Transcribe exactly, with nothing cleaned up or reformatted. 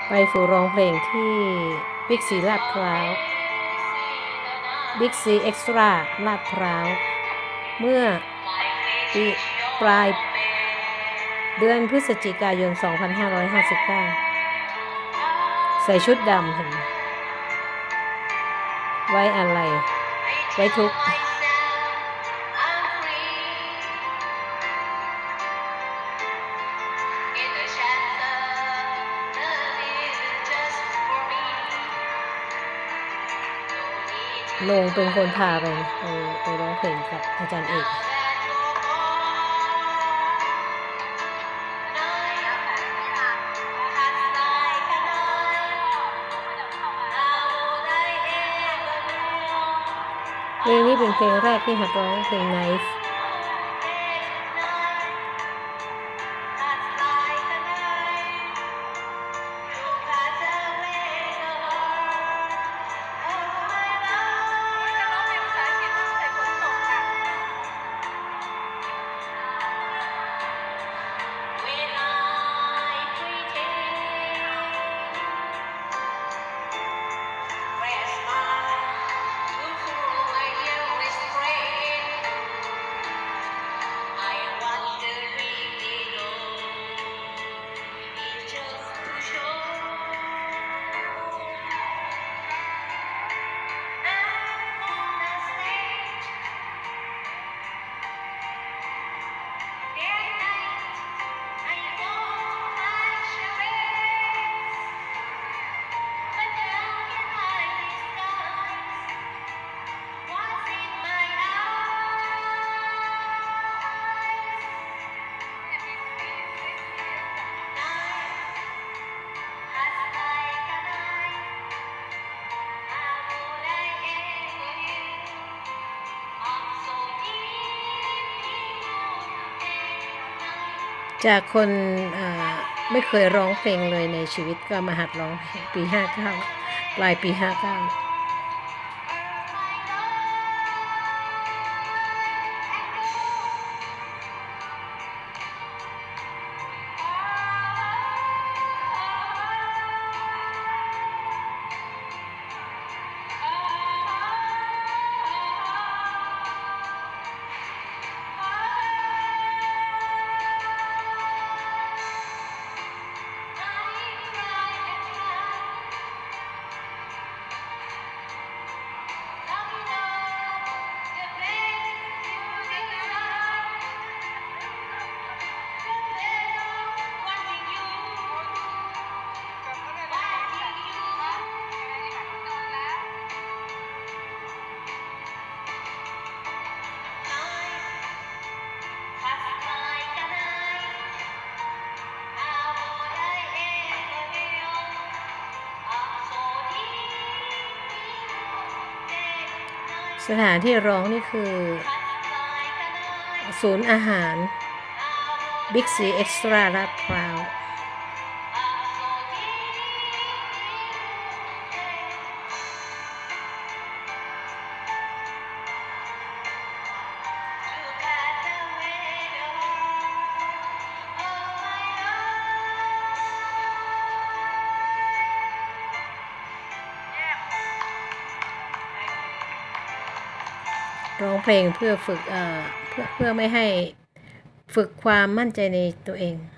ไปฝึกร้องเพลงที่บิ๊กซีลาดพร้าวบิ๊กซีเอ็กซ์ตร้าลาดพร้าวเมื่อปีปลายเดือนพฤศจิกายน สองพันห้าร้อยห้าสิบเก้า ใส่ชุดดำเห็นไหมไว้อะไรไว้ทุกข์ลงเป็นคนพาไปไปไปร้องเพลงกับอาจารย์เอกเพลงนี้เป็นเพลงแรกที่หัดร้องเพลง Knifeจากคนไม่เคยร้องเพลงเลยในชีวิตก็มาหัดร้องเพลงปีห้าเก้าปลายปีห้าเก้าสถานที่ร้องนี่คือศูนย์อาหารบิ๊กซีเอ็กซ์ตร้าลาดพร้าวร้องเพลงเพื่อฝึกเอ่อเพื่อเพื่อไม่ให้ฝึกความมั่นใจในตัวเอง